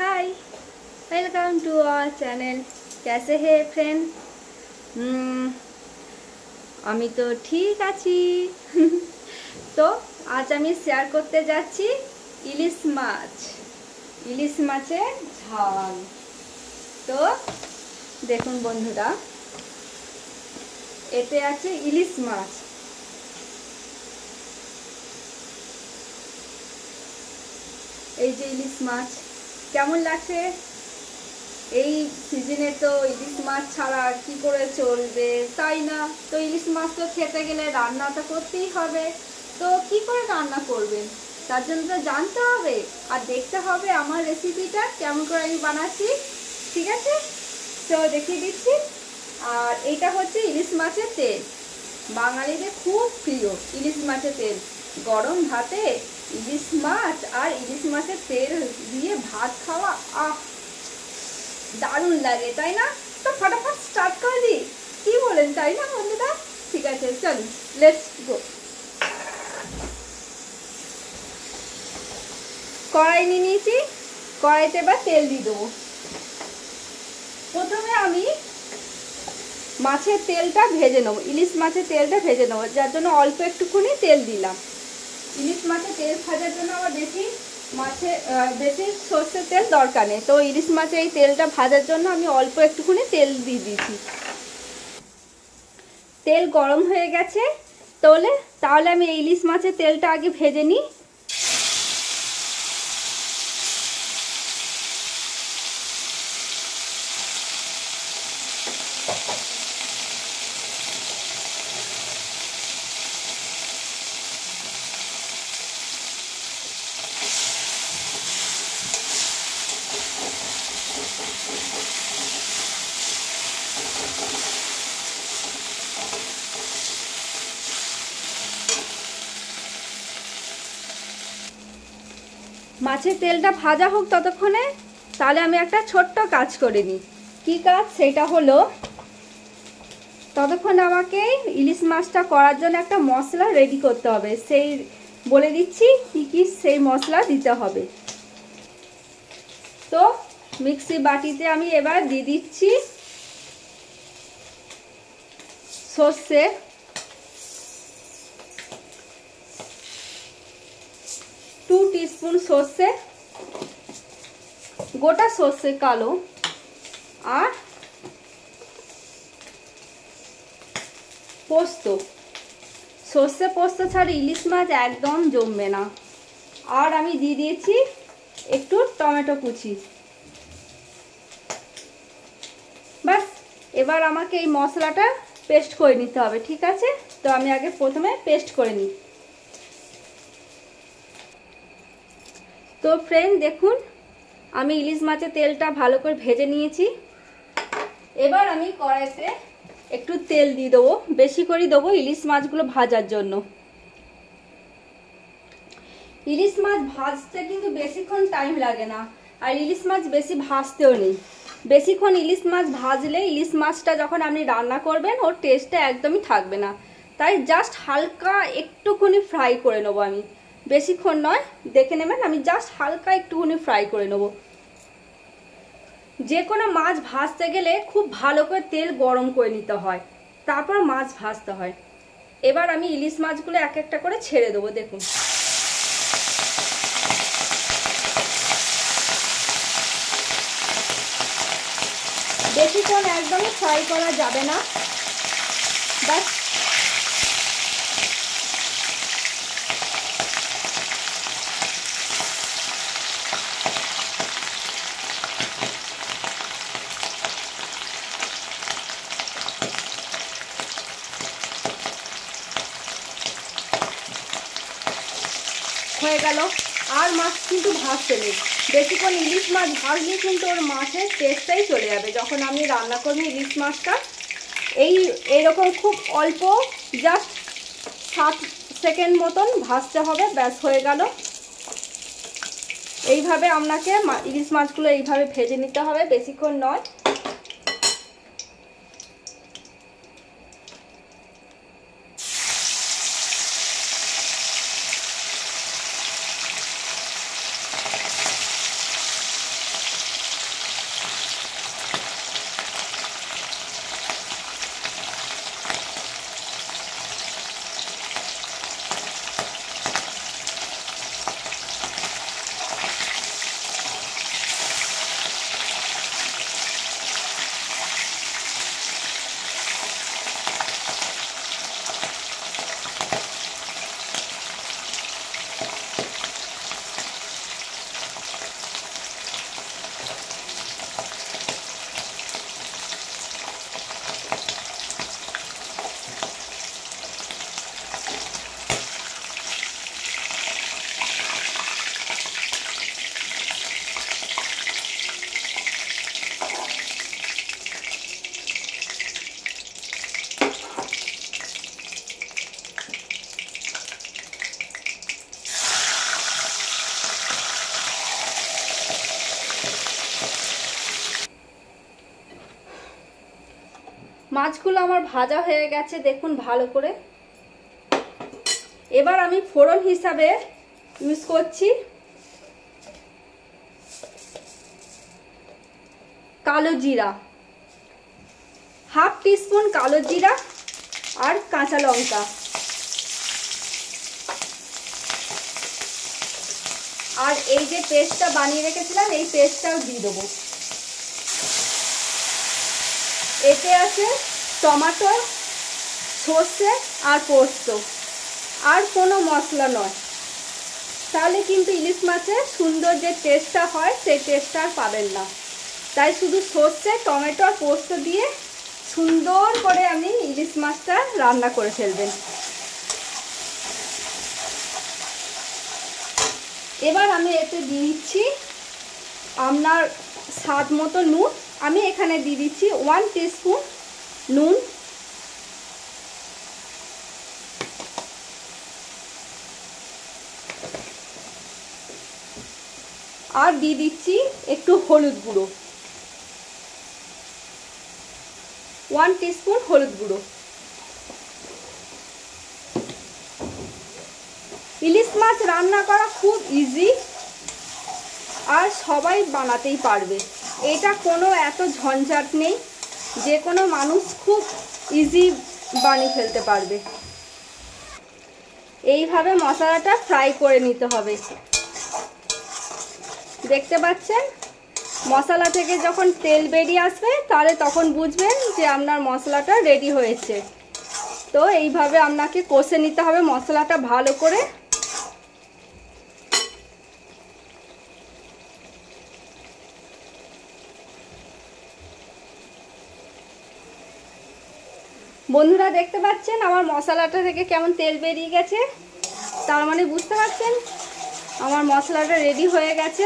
Hi, welcome to our channel. कैसे हैं friend? আমি তো ঠিক আছি। তো আজ আমি শেয়ার করতে যাচ্ছি ইলিশ মাছ, ইলিশ মাছের ঝাল। তো দেখুন বন্ধুরা, এতে আছে ইলিশ মাছ। এই যে ইলিশ মাছ কেমন লাগছে? এই সিজনে তো ইলিশ মাছ ছাড়া কি করে চলবে, তাই না? তো ইলিশ মাছ তো খেতে গেলে রান্না তো করতেই হবে। তো কি করে রান্না করবেন তার জন্য তো জানতে হবে আর দেখতে হবে আমার রেসিপিটা কেমন করে আমি বানাচ্ছি। ঠিক আছে, তো দেখিয়ে দিচ্ছি। আর এইটা হচ্ছে ইলিশ মাছের তেল, বাঙালিদের খুব প্রিয় ইলিশ মাছের তেল। গরম ভাতে ইলিশ মাছ আর ইলিশ মাছের তেল দিয়ে ভাত খাওয়া দারুণ লাগে, তাই না? তো ফটাফট স্টার্ট করে দিই, কি বলেন, তাই না বন্ধুরা? ঠিক আছে, চলুন, লেটস গো। কড়াই নিয়ে নিয়েছি, কড়াইতে এবার তেল দিয়ে দেবো। প্রথমে আমি মাছের তেলটা ভেজে নেবো, ইলিশ মাছের তেলটা ভেজে নেবো, যার জন্য অল্প একটুখানি তেল দিলাম। ইলিশ মাছের তেল ভাজার জন্য আবার বেশি সর্ষের তেল দরকার নেই। তো ইলিশ মাছের এই তেলটা ভাজার জন্য আমি অল্প একটুখানি তেল দিয়ে দিয়েছি। তেল গরম হয়ে গেছে, তাহলে আমি ইলিশ মাছের তেলটা আগে ভেজে নিই। মাছের তেলটা ভাজা হোক ততক্ষণে, তাহলে আমি একটা ছোট্ট কাজ করে নিই। কী কাজ? সেটা হলো, ততক্ষণ আমাকে ইলিশ মাছটা করার জন্য একটা মশলা রেডি করতে হবে। সেই বলে দিচ্ছি কি কি সেই মশলা দিতে হবে। তো মিক্সি বাটিতে আমি এবার দিয়ে দিচ্ছি সর্ষে, 2 টিস্পুন সর্ষে, গোটা সর্ষে কালো, আর পোস্ত। সর্ষে পোস্ত ছাড়া ইলিশ মাছ একদম জমবে না। আর আমি দিয়ে দিয়েছি একটু টমেটো কুচি। বাস, এবার আমাকে এই মশলাটা পেস্ট করে নিতে হবে। ঠিক আছে, তো আমি আগে প্রথমে পেস্ট করে নিই। তো ফ্রেন্ড দেখুন, আমি ইলিশ মাছের তেলটা ভালো করে ভেজে নিয়েছি। এবার আমি কড়াইতে একটু তেল দিয়ে দেবো, বেশি করে দেবো ইলিশ মাছগুলো ভাজার জন্য। ইলিশ মাছ ভাজতে কিন্তু বেশিক্ষণ টাইম লাগে না, আর ইলিশ মাছ বেশি ভাজতেও নেই। বেশিক্ষণ ইলিশ মাছ ভাজলে ইলিশ মাছটা যখন আপনি রান্না করবেন ওর টেস্টটা একদমই থাকবে না। তাই জাস্ট হালকা একটুখানি ফ্রাই করে নেবো আমি, বেশিক্ষণ নয়। দেখে নেবেন, আমি জাস্ট হালকা একটুখানি ফ্রাই করে নেবো। যে কোনো মাছ ভাজতে গেলে খুব ভালো করে তেল গরম করে নিতে হয়, তারপর মাছ ভাজতে হয়। এবার আমি ইলিশ মাছগুলো এক একটা করে ছেড়ে দেবো। দেখুন, বেশিক্ষণ একদমই ফ্রাই করা যাবে না। বাস, হয়ে গেল। আর মাছ কিন্তু ভাজতে নেই, বেশিক্ষণ ইলিশ মাছ ভাজলে কিন্তু ওর মাছের টেস্টটাই চলে যাবে। যখন আপনি রান্না করবেন ইলিশ মাছটা, এইরকম খুব অল্প, জাস্ট 7 সেকেন্ড মতন ভাজতে হবে, ব্যাস হয়ে গেল। এইভাবে আপনাকে ইলিশ মাছগুলো এইভাবে ভেজে নিতে হবে, বেশিক্ষণ নয়। মাছগুলো আমার ভাজা হয়ে গেছে দেখুন ভালো করে। এবার আমি ফোড়ন হিসাবে ইউজ করছি কালো জিরা, হাফ টিস্পুন কালো জিরা আর কাঁচা লঙ্কা, আর এই যে পেস্টটা বানিয়ে রেখেছিলাম এই পেস্টটাও দিয়ে দেবো। এতে আছে টমেটো, সর্ষে আর পোস্ত, আর কোনো মশলা নয়, তাহলে কিন্তু ইলিশ মাছের সুন্দর যে টেস্টটা হয় সেই টেস্টটা আর পাবেন না। তাই শুধু সর্ষে, টমেটো আর পোস্ত দিয়ে সুন্দর করে আমি ইলিশ মাছটা রান্না করে ফেলবেন। এবার আমি এতে দিয়ে দিচ্ছি আপনার স্বাদ মতো নুন। আমি এখানে দিয়ে দিচ্ছি 1 টিস্পুন নুন, আর দিয়ে দিচ্ছি একটু হলুদ গুঁড়ো, 1 টিস্পুন হলুদ গুঁড়ো। ইলিশ মাছ রান্না করা খুব ইজি আর সবাই বানাতেই পারবে, এটা কোনো এত ঝঞ্ঝাট নেই, যে কোনো মানুষ খুব ইজি বানিয়ে ফেলতে পারবে। এইভাবে মশলাটা ফ্রাই করে নিতে হবে। দেখতে পাচ্ছেন মশলা থেকে যখন তেল বেরিয়ে আসবে তাহলে তখন বুঝবেন যে আপনার মশলাটা রেডি হয়েছে। তো এইভাবে আপনাকে কষে নিতে হবে মশলাটা ভালো করে। বন্ধুরা দেখতে পাচ্ছেন আমার মশলাটা থেকে কেমন তেল বেরিয়ে গেছে, তার মানে বুঝতে পারছেন আমার মশলাটা রেডি হয়ে গেছে।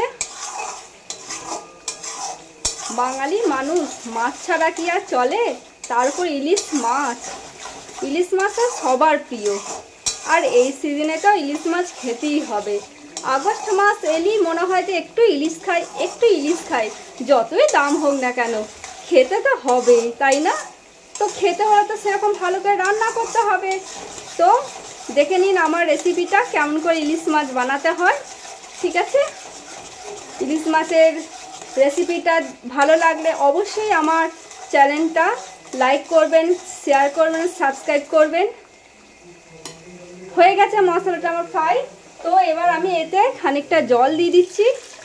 বাঙালি মানুষ মাছ ছাড়া কি আর চলে, তার উপর ইলিশ মাছ। ইলিশ মাছটা সবার প্রিয়, আর এই সিজনে তো ইলিশ মাছ খেতেই হবে। আগস্ট মাস এলেই মনে হয় যে একটু ইলিশ খাই, একটু ইলিশ খাই, যতই দাম হোক না কেন খেতে তো হবেই, তাই না? তো খেতে হলে তো সেরকম ভালো করে রান্না করতে হবে। তো দেখে নিন আমার রেসিপিটা কেমন করে ইলিশ মাছ বানাতে হয়। ঠিক আছে, ইলিশ মাছের রেসিপিটা ভালো লাগলে অবশ্যই আমার চ্যানেলটা লাইক করবেন, শেয়ার করবেন, সাবস্ক্রাইব করবেন। হয়ে গেছে মশলাটা আমার ফ্রাই। তো এবার আমি এতে খানিকটা জল দিয়ে দিচ্ছি।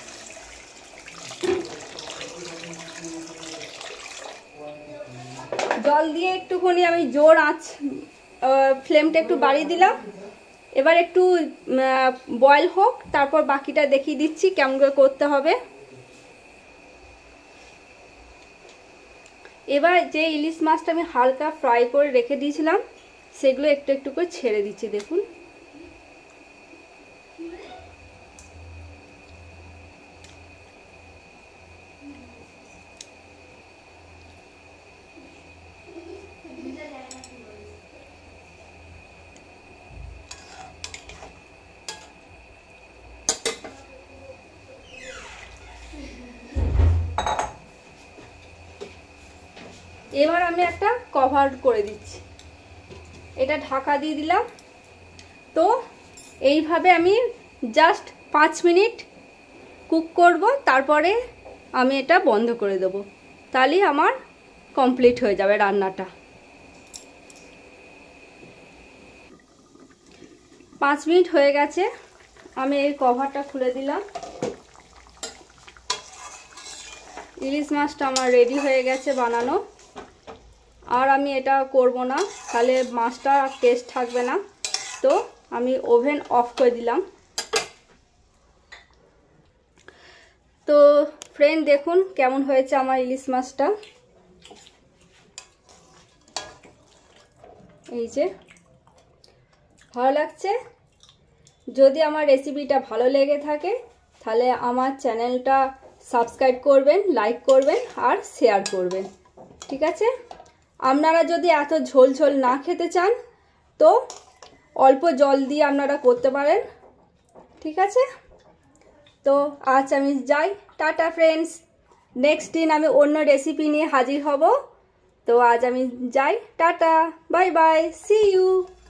জল দিয়ে একটুখানি আমি জোর আঁচ, ফ্লেমটা একটু বাড়িয়ে দিলাম। এবার একটু বয়েল হোক, তারপর বাকিটা দেখিয়ে দিচ্ছি কেমন করে করতে হবে। এবার যে ইলিশ মাছটা আমি হালকা ফ্রাই করে রেখে দিয়েছিলাম সেগুলো একটু একটু করে ছেড়ে দিচ্ছি দেখুন। এবার আমি একটা কভার করে দিচ্ছি, এটা ঢাকা দিয়ে দিলাম। তো এইভাবে আমি জাস্ট 5 মিনিট কুক করব, তারপরে আমি এটা বন্ধ করে দেব, তাহলেই আমার কমপ্লিট হয়ে যাবে রান্নাটা। 5 মিনিট হয়ে গেছে, আমি এই কভারটা খুলে দিলাম। ইলিশ মাছটা আমার রেডি হয়ে গেছে বানানো। আর আমি এটা করব না, তাহলে মাছটা টেস্ট থাকবে না। তো আমি ওভেন অফ করে দিলাম। তো ফ্রেন্ড দেখুন কেমন হয়েছে আমার ইলিশ মাছটা। এই যে ভালো লাগছে। যদি আমার রেসিপিটা ভালো লেগে থাকে তাহলে আমার চ্যানেলটা সাবস্ক্রাইব করবেন, লাইক করবেন আর শেয়ার করবেন। ঠিক আছে, আপনারা যদি এত ঝোল ঝোল না খেতে চান তো অল্প জল দিয়ে আপনারা করতে পারেন। ঠিক আছে, তো আজ আমি যাই, টাটা ফ্রেন্ডস। নেক্সট দিন আমি অন্য রেসিপি নিয়ে হাজির হব। তো আজ আমি যাই, ta ta, bye bye, see you.